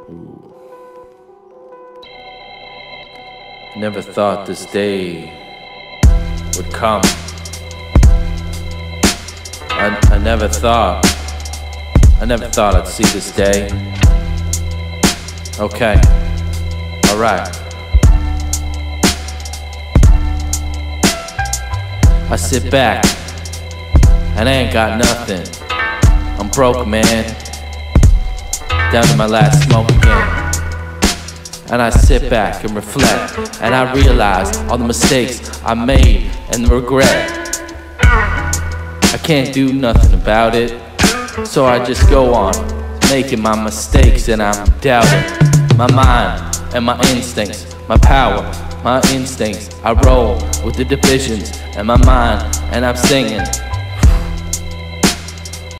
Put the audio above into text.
Never thought this day would come. I never thought I'd see this day. Okay, alright. I sit back and I ain't got nothing. I'm broke, man. Down to my last smoke again. And I sit back and reflect, and I realize all the mistakes I made and the regret. I can't do nothing about it, so I just go on making my mistakes, and I'm doubting my mind and my instincts, my power, my instincts. I roll with the divisions in my mind, and I'm singing